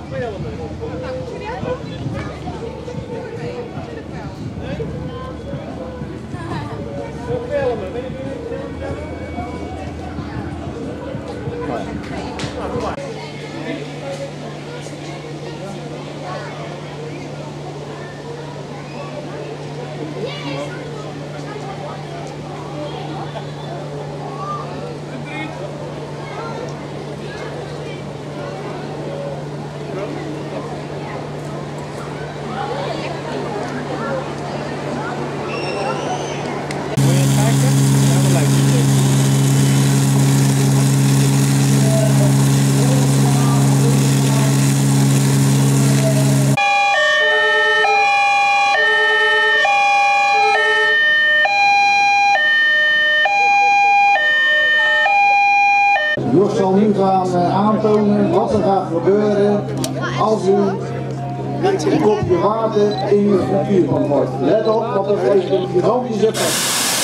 Jos zal nu gaan aantonen wat er gaat gebeuren als u een kopje water in uw frituurpan gooit. Let op, want dat geeft een gigantische effect.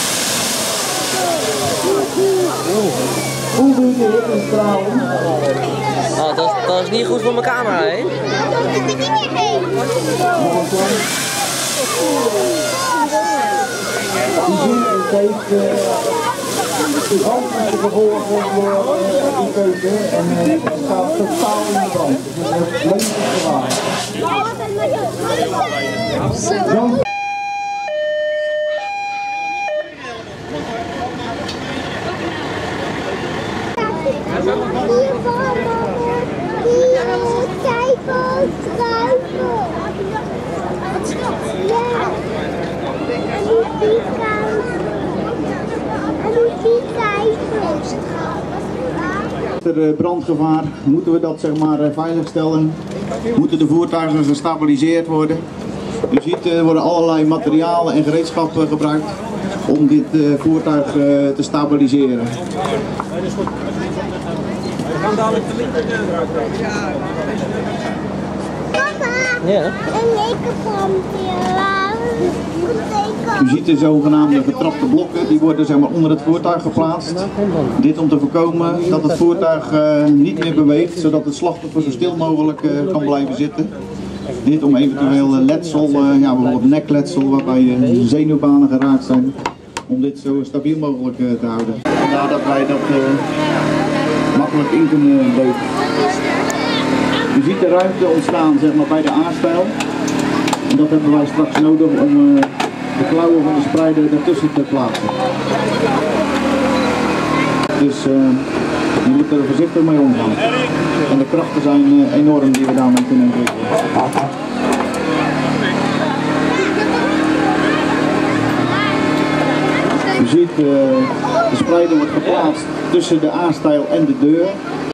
Hoe doe je dit in straling? Oh, dat is niet goed voor mijn camera, hè? Het heeft gigantische gevolgen voor die keuken en het gaat totaal in de brand. Het is levensgevaar. Er brandgevaar, moeten we dat zeg maar veiligstellen, moeten de voertuigen gestabiliseerd worden. U ziet, er worden allerlei materialen en gereedschappen gebruikt om dit voertuig te stabiliseren. We gaan dadelijk de linkerdeur eruit krijgen. Papa, Ja. een lekenpompje. U ziet de zogenaamde getrapte blokken, die worden zeg maar onder het voertuig geplaatst. Dit om te voorkomen dat het voertuig niet meer beweegt, zodat het slachtoffer zo stil mogelijk kan blijven zitten. Dit om eventueel letsel, ja, bijvoorbeeld nekletsel waarbij zenuwbanen geraakt zijn, om dit zo stabiel mogelijk te houden. Vandaar dat wij dat makkelijk in kunnen beuken. U ziet de ruimte ontstaan zeg maar, bij de aanstijl. En dat hebben wij straks nodig om de klauwen van de spreider ertussen te plaatsen. Dus je moet er voorzichtig mee omgaan. En de krachten zijn enorm die we daarmee kunnen ontwikkelen. U ziet, de spreider wordt geplaatst tussen de aanstijl en de deur.